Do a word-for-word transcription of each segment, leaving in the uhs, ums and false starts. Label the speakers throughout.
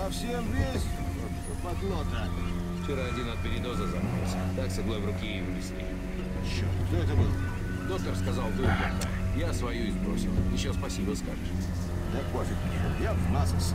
Speaker 1: Совсем весь подлота.
Speaker 2: Вчера один от передоза замахался. Так с иглой в руке и вынесли.
Speaker 1: Черт, кто это был?
Speaker 2: Доктор сказал, дуй плохо. Я свою и сбросил. Еще спасибо скажешь.
Speaker 1: Да пофиг мне, я вмазался.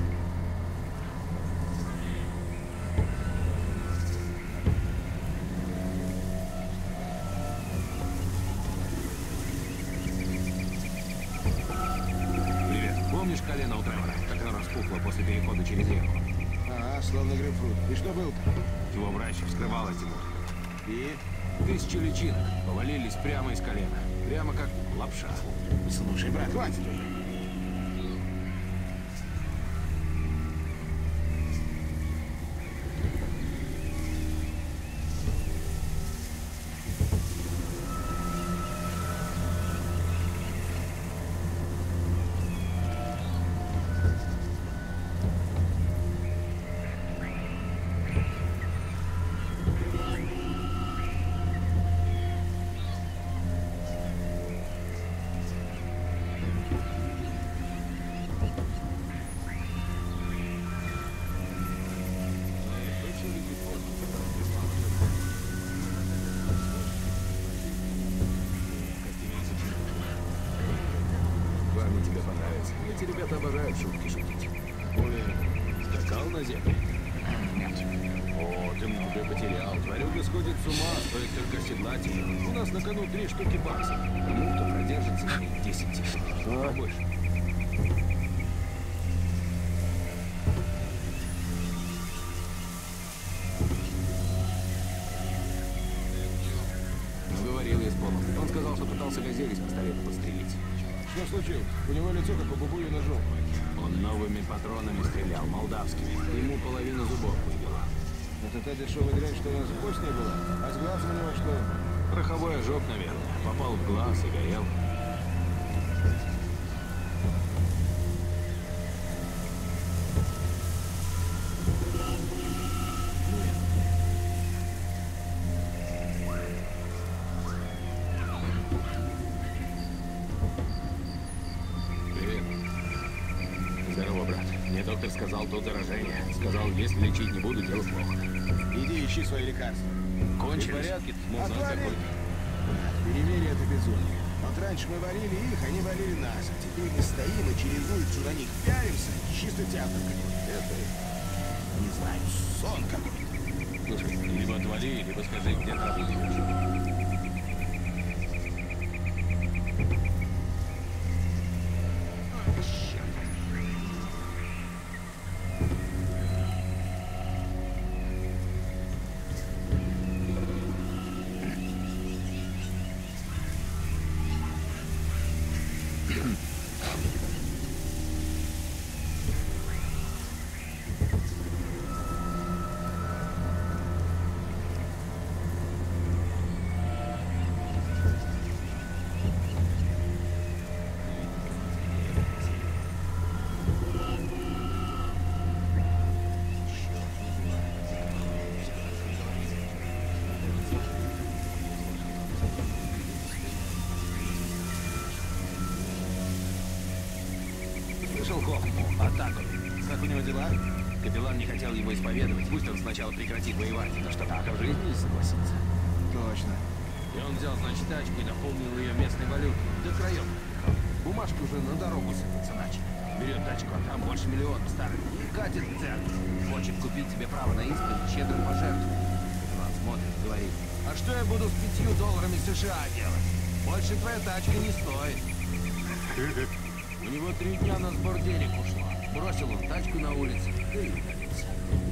Speaker 2: Привет. Помнишь колено у Тревора, как оно распухло после перехода через реку?
Speaker 1: Ага, словно грейпфрут. И что был-то?
Speaker 2: Его врач вскрывал эти муки.
Speaker 1: И?
Speaker 2: Тысячи личинок повалились прямо из колена. Прямо как лапша.
Speaker 1: Слушай, брат, хватит уже.
Speaker 2: Парни тебе понравятся. Эти ребята обожают шутки шутить. Более скакал на землю?
Speaker 1: Нет.
Speaker 2: О, ты многое потерял. Тварюга сходит с ума, стоит только седлать ее. У нас на кону три штуки баксов. Тому, кто продержится на них десять тысяч. А больше. Ну, говорил я с Полом. Он сказал, что пытался газель из пистолета подстрелить.
Speaker 1: Что случилось? У него лицо как у бабули ножом.
Speaker 2: Он новыми патронами стрелял, молдавскими. Ему половину зубов выбило.
Speaker 1: Это та дешевая дрянь, что у нас в Боснии была? А с глазом у него что?
Speaker 2: Пороховой ожог, наверное. Попал в глаз и горел. Привет. Здорово, брат. Мне доктор сказал, тут заражение. Сказал, если лечить не буду, дело плохо.
Speaker 1: Иди ищи свои лекарства.
Speaker 2: Кончились?
Speaker 1: Ты в порядке?
Speaker 2: Ну, знак какой-то.
Speaker 1: Перемирие это безумие. Вот раньше мы валили их, они валили нас. А теперь мы стоим и через улицу на них пялимся. Чисто театр какой-то. Это, не знаю, сон какой-то.
Speaker 2: Слушай, либо отвали, либо скажи, где траву берешь. Слышал Хохму? Атаку. Как у него дела? Капеллан не хотел его исповедовать. Пусть он сначала прекратит воевать, но что так в жизни не согласится.
Speaker 1: Точно.
Speaker 2: И он взял, значит, тачку и наполнил ее местной валютой. До краев. Бумажки уже на дорогу сыпаться начали. Берет тачку, а там больше миллиона старых. И катит в церковь. Хочет купить себе право на исповедь щедрым пожертвованием. Капеллан смотрит, говорит: а что я буду с пятью долларами США делать? Больше твоя тачка не стоит. У него три дня на сбор денег ушло. Бросил он тачку на улице и удалился.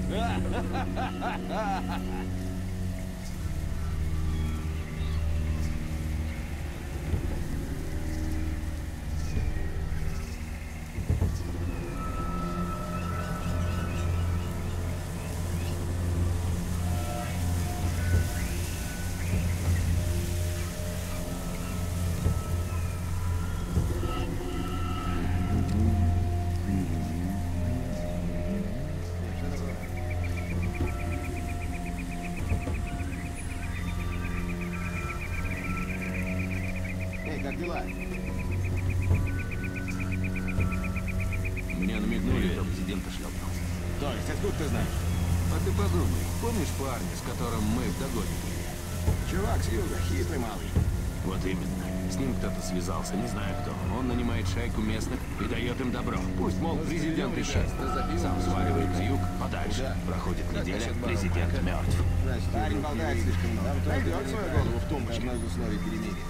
Speaker 1: Как дела?
Speaker 2: Мне намекнули, что президента шлепнул.
Speaker 1: То есть, откуда ты знаешь?
Speaker 2: А ты подумай, помнишь парня, с которым мы в догоне были?
Speaker 1: Чувак с юга, хитрый малый.
Speaker 2: Вот именно. С ним кто-то связался, не знаю кто. Он нанимает шайку местных и дает им добро. Пусть, мол, президент исчез. Сам сваливает на юг, подальше. Проходит неделя, президент мертв.
Speaker 1: Парень болтает слишком много. Найдет свою голову в тумбочке. Одно из условий перемирия.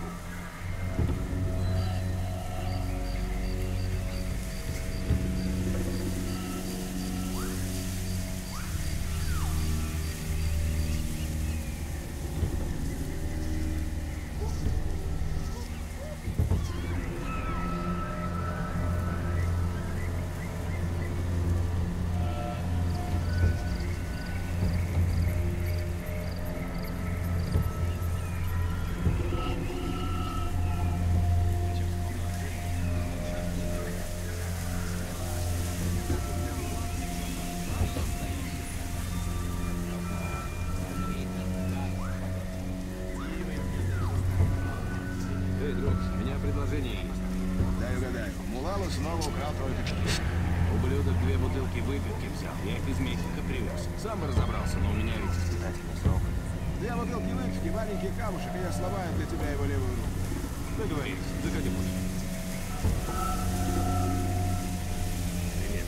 Speaker 2: Эй, друг, у меня предложение есть.
Speaker 1: Дай угадаю. Мулала снова украл тройку.
Speaker 2: Ублюдок две бутылки выпивки взял. Я их из Мехико привез. Сам бы разобрался, но у меня ведь испытательный срок.
Speaker 1: Две бутылки выпивки, маленький камушек, и я сломаю для тебя его левую руку.
Speaker 2: Договорились. Заходи больше. Привет.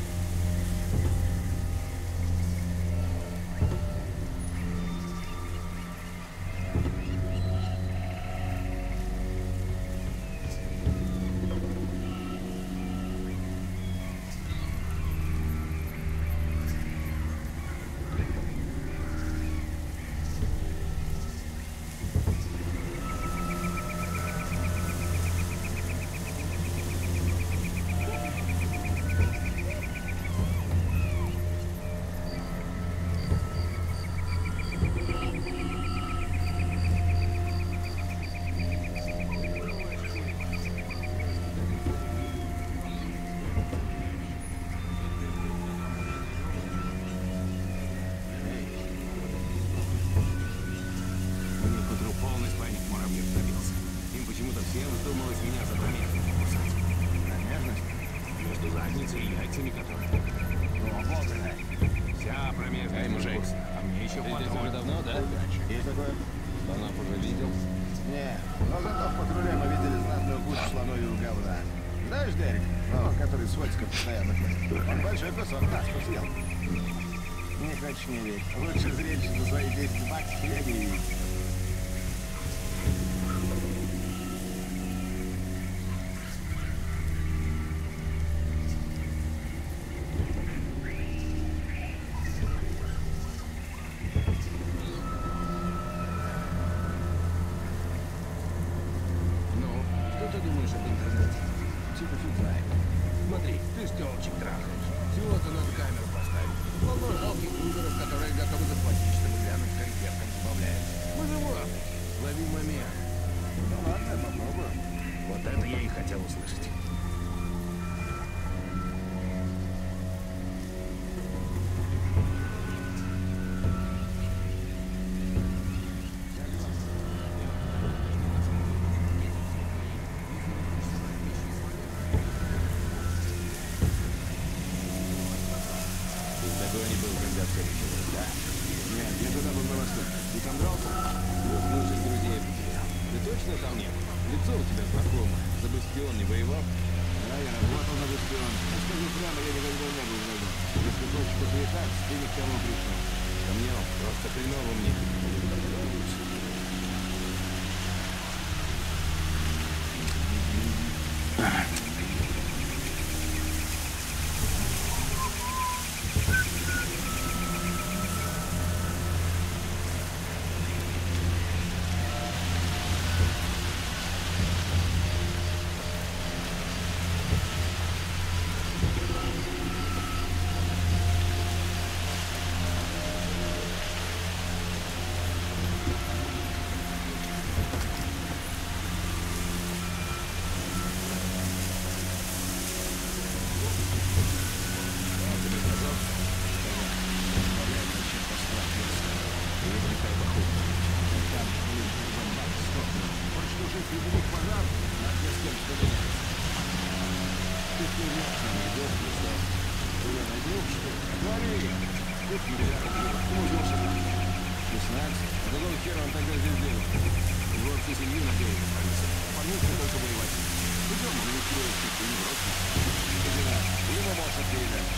Speaker 2: Мне к утру полный спальник муравьев добился. Им почему-то всем вздумалось меня за промежность кусать.
Speaker 1: Промежность?
Speaker 2: Между задницей и яйцами которые.
Speaker 1: О, вот она.
Speaker 2: Вся промежность.
Speaker 3: Эй, мужик.
Speaker 2: вкусна. А мне еще
Speaker 3: Ты здесь
Speaker 2: подруга.
Speaker 3: уже давно, да?
Speaker 1: Удачи. Есть такое?
Speaker 3: Слонов уже видел?
Speaker 1: Не, но зато в патруле мы видели знатную кучу слоновьего говна. Знаешь, Дерек? Ну, который с Вотика постоянно ходит. Он большой кусок нас съел. Не хочешь не верить. Лучше зрелище за свои десять баксов я не видел.
Speaker 2: Ну, что ты думаешь об интернете?
Speaker 1: Типа фиг знает.
Speaker 2: Смотри, ты ж телочек трахаешь. Всего-то надо камеру поставить. Полно жалких лузеров, которые готовы заплатить, чтобы глянуть, как девкам забавляется. Мы же в Африке. Лови момент.
Speaker 1: Ну ладно, попробую.
Speaker 2: Вот это я и хотел услышать.
Speaker 3: Ты в догоне был, когда все началось, да?
Speaker 1: Нет, я туда был на восток. Ты там дрался?
Speaker 3: Двух лучших друзей потерял. Ты точно там не был? Лицо у тебя знакомое. За бастион не воевал?
Speaker 1: Да, я работал на бастион. Но скажу прямо, я никогда не был врагом. Если хочешь посоветаться, ты ни к кому пришел.
Speaker 3: Ко мне он просто хреново мне.
Speaker 1: Ты плывешь на медовку, что? Я
Speaker 2: Ну что,
Speaker 1: Говори.
Speaker 2: сколько миллиардов евро? Ты узнался? шестнадцать. А какого хера он тогда здесь делал? Его всю семью на дело повесил. Парнишка только воевать. Идем, он не строит, ты не бросишь.
Speaker 1: Иди на. Ему может передать.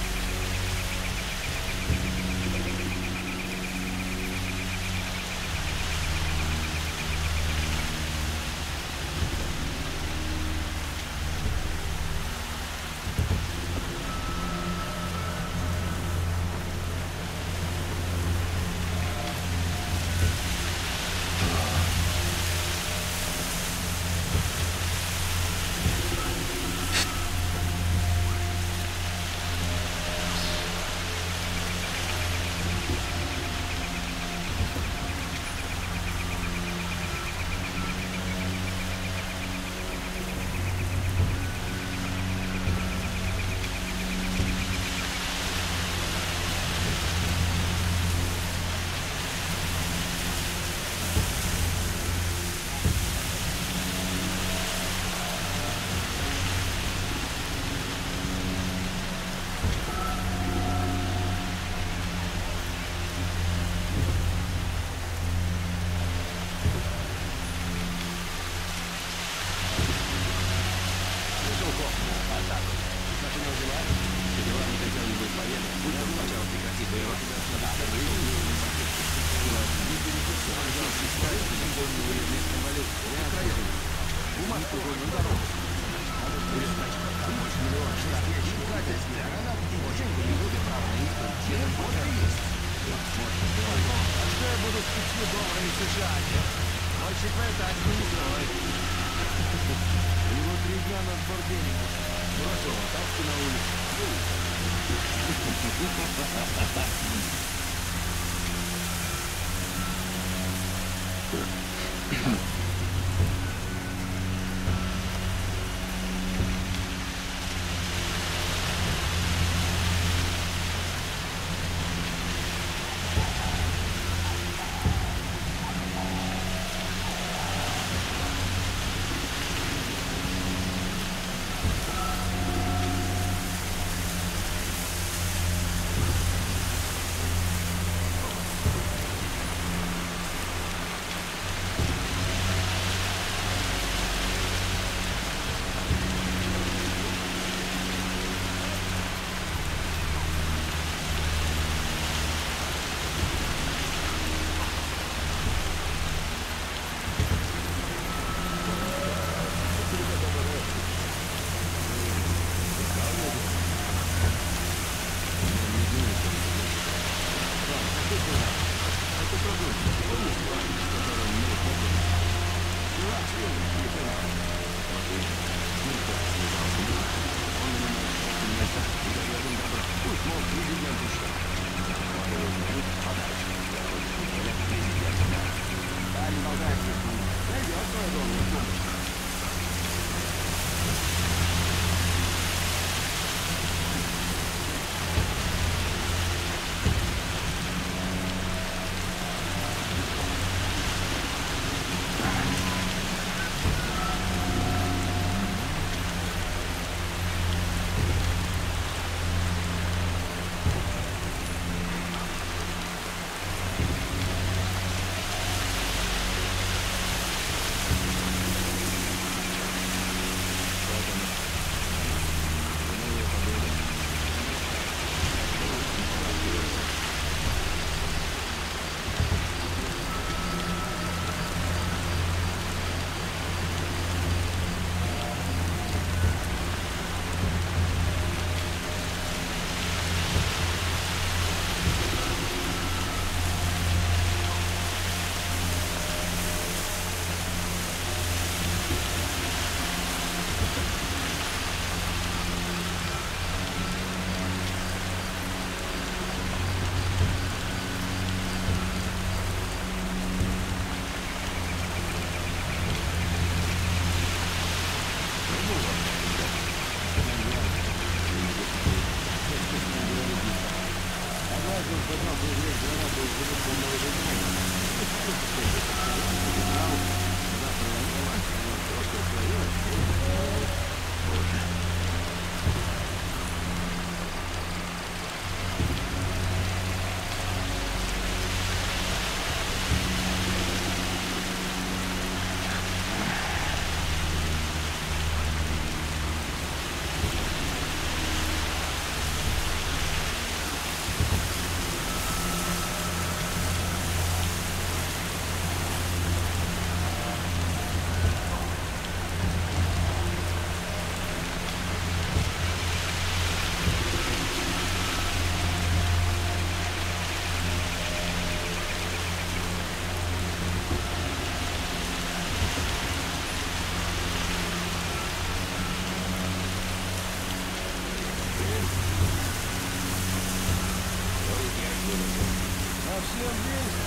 Speaker 1: Совсем близко.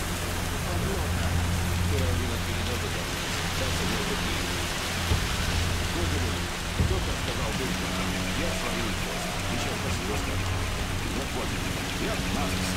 Speaker 3: Скоро один от передатчиков. Сейчас у него такие. Сколько будет? Кто-то сказал быстро. Я свалил пост. Еще спасибо скажу. Вот вот. Я отмазался.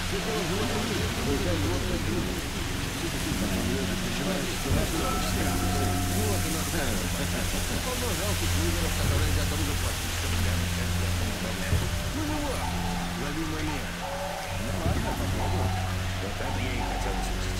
Speaker 2: Полно жалких лузеров, которые готовы заплатить, чтобы глянуть, как я там управляю. Ну его, лови момент.
Speaker 3: Ну ладно, попробую. Вот это я и хотел услышать.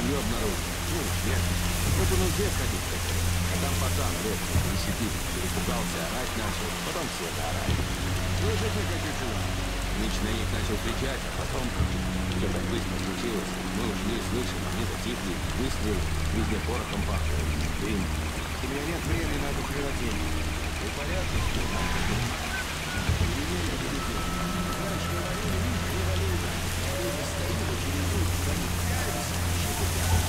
Speaker 3: Землю обнаружил. Ну, нет. Вот он где ходить хотел. А там пацан редкий, десяти. Перепугался, орать начал. Потом все заорали.
Speaker 1: Слышите, какие дела?
Speaker 3: Мич на них начал кричать, а потом... Все так быстро случилось. Мы ушли, слышим, они затихли. Выстрел, везде порохом пахло. Дым.
Speaker 1: У меня нет времени на эту хренотень.
Speaker 3: Ты в порядке?
Speaker 1: Перемирие победил. Раньше мы валили их, они валили нас. Теперь мы стоим и чередуем чудовик. Пялимся, чисто театр.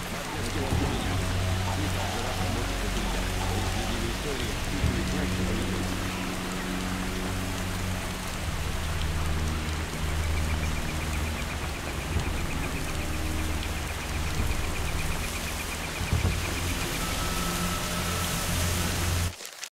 Speaker 3: Истории,